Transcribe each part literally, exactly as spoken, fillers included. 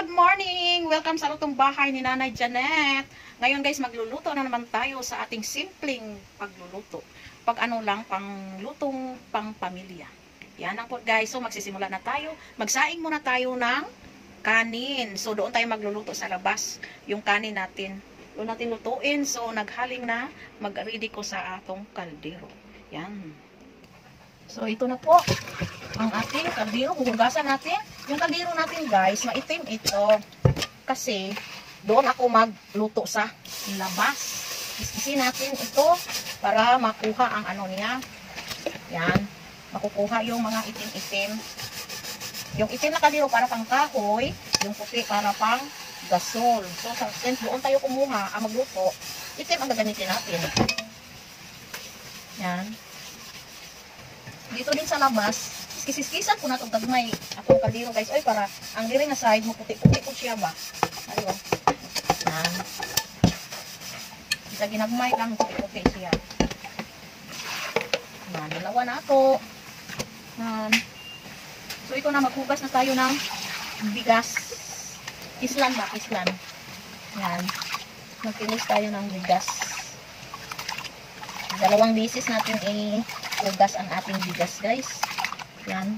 good morning! Welcome sa lutong bahay ni Nanay Janet. Ngayon guys, magluluto na naman tayo sa ating simpleng pagluluto. Pag ano lang, panglutong pang pamilya. Yan ang po guys. So magsisimula na tayo. Magsaing muna tayo ng kanin. So doon tayo magluluto sa labas. Yung kanin natin. Doon natin lutuin. So naghaling na. Mag-ready ko sa atong kaldero. Yan. So ito na po ang ating kaldero. Huhugasan natin. Yung kaldero natin guys, maitim ito. Kasi doon ako magluto sa labas. Iskisin natin ito para makuha ang ano niya. Yan. Makukuha yung mga itim-itim. Yung itim na kaldero para pang kahoy. Yung puti para pang gasol. So since doon tayo kumuha ang magluto, itim ang gagamitin natin. Yan. Dito din sa labas, iskis-iskisan ko na itong gagmay atong kaldero guys. Oy, para ang diri nga side mo puti-puti po siya ba. Ano? Yan. Isa ginagmay lang puti-puti siya. Yan, dalawa na ito. Yan. So ito na, maghugas na tayo ng bigas. Islan ba? Islan. Yan. Magkinis tayo ng bigas. Dalawang bisis natin i-hugas ang ating bigas guys. Yan.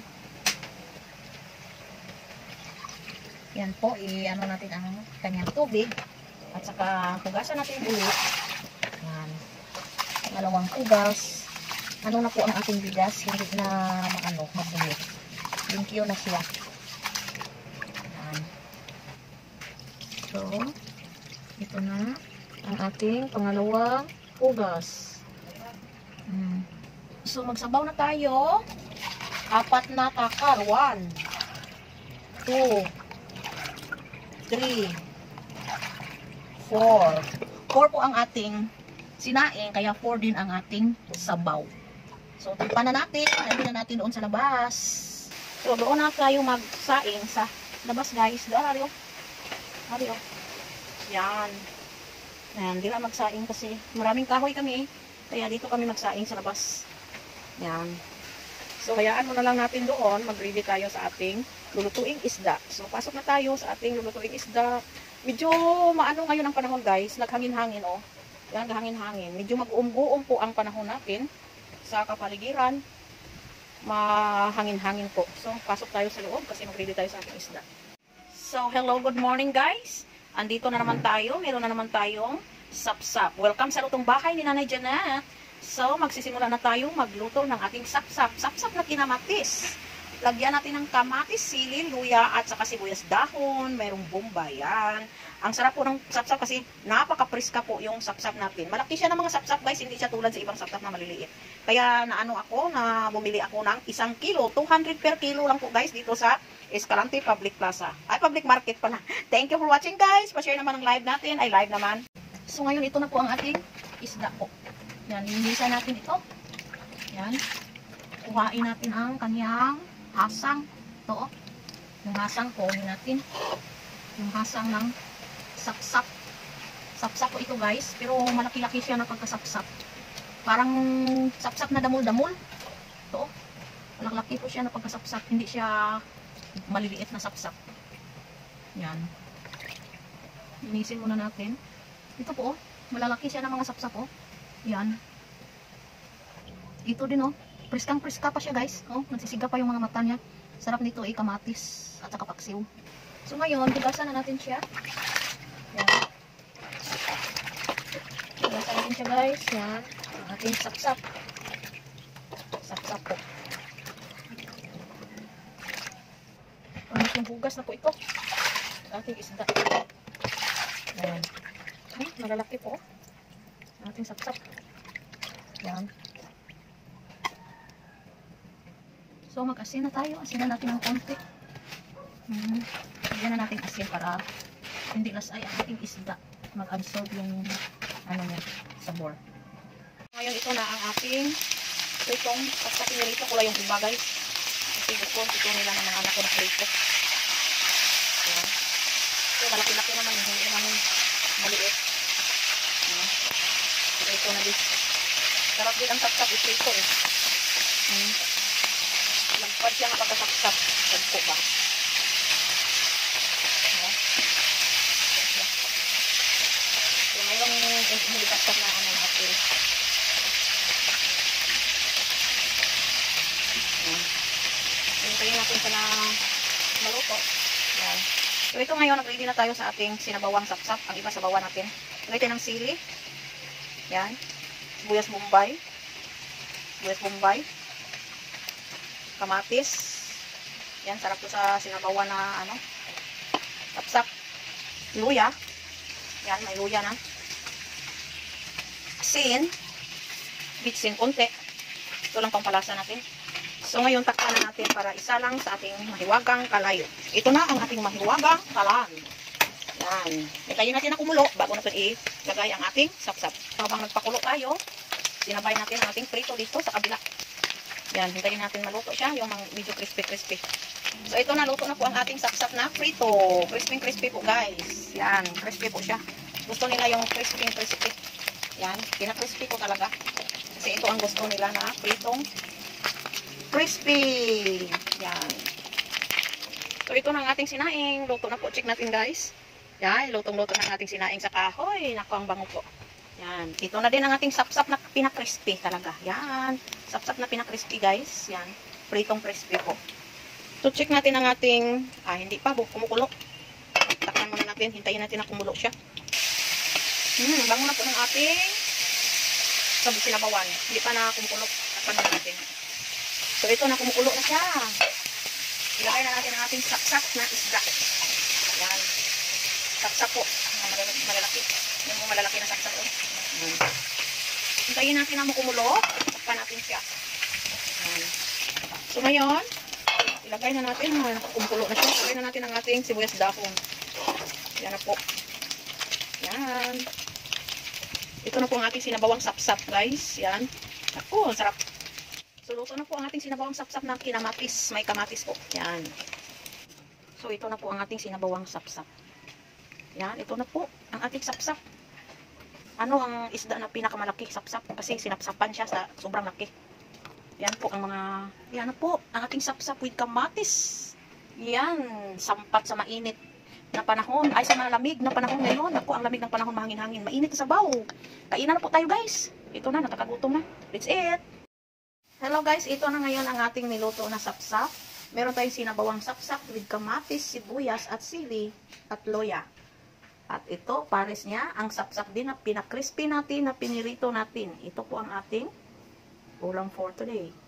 Yan po, i-ano natin ang kanyang tubig. At saka hugasan natin ulit. Yan. Dalawang hugas. Ano na po ang ating bigas? Hindi na maano, mabulit. Limpyo na siya. Yan. So, ito na ang ating pangalawang hugas. Hmm. So, magsabaw na tayo. Apat na takal. One. Two. Three. Four. Four po ang ating sinaing. Kaya four din ang ating sabaw. So, tipan na natin. Nandun na natin doon sa labas. So, doon na tayo magsaing sa labas guys. Doon, hari o. Hari o. Yan. Yan. Di na magsaing kasi maraming kahoy kami eh. Kaya dito kami magsaing sa labas. Yan. So, hayaan mo na lang natin doon. Mag-ready tayo sa ating lulutuing isda. So, pasok na tayo sa ating lulutuing isda. Medyo maano ngayon ang panahon guys. Naghangin-hangin oh. Yan, hangin-hangin. Medyo mag-uum-uum po ang panahon natin sa kapaligiran. Mahangin-hangin po. So, pasok tayo sa loob kasi mag-ready tayo sa ating isda. So, hello, good morning guys. Andito na naman tayo. Meron na naman tayong sapsap. Welcome sa lutong bahay ni Nanay Janet. So, magsisimula na tayo magluto ng ating sapsap. Sapsap na kinamatis. Lagyan natin ng kamatis, sili, luya, at saka sibuyas dahon. Mayroong bombay. Yan. Ang sarap po ng sapsap kasi napaka-priska po yung sapsap natin. Malaki siya ng mga sapsap guys. Hindi siya tulad sa ibang sapsap na maliliit. Kaya naano ako, na bumili ako ng isang kilo. two hundred per kilo lang po guys dito sa Escalante Public Plaza. Ay, Public Market pala. Thank you for watching guys. Pa-share naman ang live natin. Ay, live naman. So, ngayon ito na po ang ating isda po. Yan, linisan natin ito. Yan. Kuhain natin ang kanyang hasang. Ito, yung hasang po, natin. Yung hasang ng sapsap. Sapsap po ito guys, pero malaki-laki siya na pagkasapsap. Parang sapsap na damul-damul. Ito, malaki po siya na pagkasapsap. Hindi siya maliliit na sapsap. Yan. Linisin muna natin. Ito po, oh, malalaki siya ng mga sapsap, oh. Yan. Ito din, oh. Priskang-priska pa siya, guys. Oh, nagsisiga pa yung mga mata niya. Sarap nito, eh, kamatis at saka paksiw. So, ngayon, hugasan na natin siya. Yan. Hugasan natin siya, guys. Yan. Ang ating sapsap. Sapsap po. Ang ating hugas na po ito. Ang ating isda. Yan. Ay, malalaki po. Ang ating sapsap. Yan. So, mag-asin na tayo. Asinan natin ng konti. Hmm. Lagyan na natin asin para hindi lasay ang ating isda. Mag-absorb yung ano niya, sabor. Ngayon, ito na ang ating itong pasta pinirito ko lang yung iba guys. Kasi gusto ito nila ng mga anak ko na prito. Yan. So, malaki-laki naman yung hindi naman maliit. Yan. Ito na din. Sarap din ang sapsap ito eh. Hmm. Lagpad siya nga pagkasapsap. Sagpo ba? maluto. Yan. So ito ngayon, nag-ready na tayo sa ating sinabawang sapsap. Ang iba sabawan natin. Lagay ng sili. Yan. Sibuyas Bombay. Sibuyas Bombay. Kamatis. Yan, sarap to sa sinabawan na ano. Sapsap. Luya. Yan, may luya na. Asin. Bitsin konti. Ito lang pampalasa natin. So ngayon, takpan na natin para isa lang sa ating mahiwagang kalayo. Ito na ang ating mahiwagang kalan. Yan. Hintayin natin na kumulo bago natin ilagay ang ating sapsap. Habang nagpakulo tayo, sinabay natin ang ating prito dito sa kabila. Yan, hintayin natin maluto siya, yung medyo crispy-crispy. So ito na, luto na po ang ating sapsap na prito. Crispy-crispy po guys. Yan, crispy po siya. Gusto nila yung crispy-crispy. Yan, pina-crispy ko talaga. Kasi ito ang gusto nila na pritong crispy. Yan. So, ito na ang ating sinaing. Luto na po. Check natin, guys. Yan. Lutong-luto na ang ating sinaing sa kahoy. Naku, ang bango po. Yan. Ito na din ang ating sapsap na pinakrispy talaga. Yan. Sapsap na pinakrispy, guys. Yan. Pritong crispy po. So, check natin ang ating, ah, hindi pa, kumukulo. Takpan muna natin. Hintayin natin na kumulo siya. Hmm, bango na po ng ating sabi sinabawan. Hindi pa na kumukulo. Takpan muna natin. So, ito na, kumukulo na siya. Ilagay na natin ang ating sapsap na isda. Yan. Sapsap po. Malalaki. Yung mga malalaki na sapsap. Yan. Hintayin natin na kumulo. Takpan natin siya. Yan. So, ngayon, ilagay na natin. Kumukulo na siya. Ilagay na natin ang ating sibuyas dahon. Yan na po. Yan. Ito na po ang ating sinabawang sapsap, guys. Yan. Ako, sarap. So, luto na po ang ating sinabawang sapsap na kinamatis. May kamatis po. Yan. So, ito na po ang ating sinabawang sapsap. Yan. Ito na po ang ating sapsap. Ano ang isda na pinakamalaki sapsap? Kasi sinapsapan siya sa sobrang laki. Yan po ang mga... Yan na po. Ang ating sapsap with kamatis. Yan. Sampat sa mainit na panahon. Ay, sa malamig na panahon ngayon. Ako, ang lamig ng panahon, mahangin-hangin. Mainit sa sabaw. Kainan na po tayo, guys. Ito na. Nakakagutom na. That's it. Hello guys, ito na ngayon ang ating niluto na sapsap. Meron tayong sinabawang sapsap with kamatis, sibuyas at sili at loya. At ito, pares niya, ang sapsap din na pinakrispy natin, na pinirito natin. Ito po ang ating ulam for today.